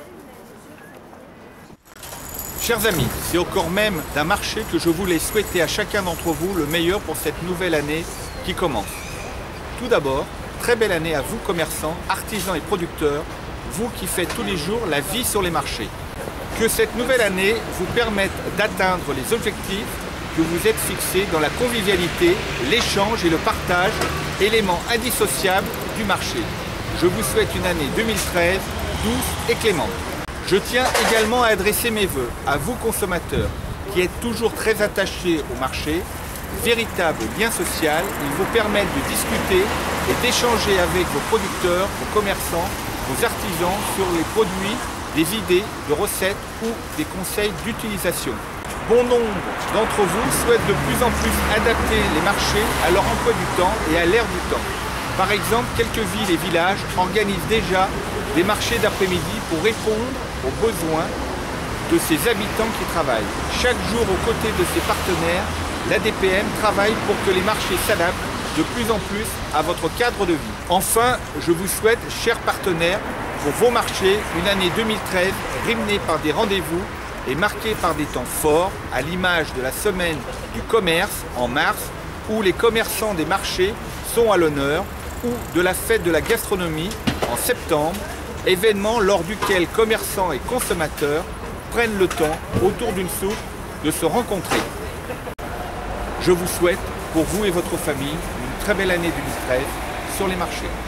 Chers amis, c'est au cœur même d'un marché que je voulais souhaiter à chacun d'entre vous le meilleur pour cette nouvelle année qui commence. Tout d'abord, très belle année à vous commerçants, artisans et producteurs, vous qui faites tous les jours la vie sur les marchés. Que cette nouvelle année vous permette d'atteindre les objectifs que vous êtes fixés dans la convivialité, l'échange et le partage, éléments indissociables du marché. Je vous souhaite une année 2013 douce et clémente. Je tiens également à adresser mes vœux à vous consommateurs qui êtes toujours très attachés au marché. Véritable lien social, ils vous permettent de discuter et d'échanger avec vos producteurs, vos commerçants, vos artisans sur les produits, des idées, de recettes ou des conseils d'utilisation. Bon nombre d'entre vous souhaitent de plus en plus adapter les marchés à leur emploi du temps et à l'ère du temps. Par exemple, quelques villes et villages organisent déjà des marchés d'après-midi pour répondre aux besoins de ses habitants qui travaillent. Chaque jour, aux côtés de ses partenaires, l'ADPM travaille pour que les marchés s'adaptent de plus en plus à votre cadre de vie. Enfin, je vous souhaite, chers partenaires, pour vos marchés, une année 2013 rythmée par des rendez-vous et marquée par des temps forts, à l'image de la semaine du commerce en mars, où les commerçants des marchés sont à l'honneur, ou de la fête de la gastronomie en septembre, événement lors duquel commerçants et consommateurs prennent le temps, autour d'une soupe, de se rencontrer. Je vous souhaite, pour vous et votre famille, une très belle année 2013 sur les marchés.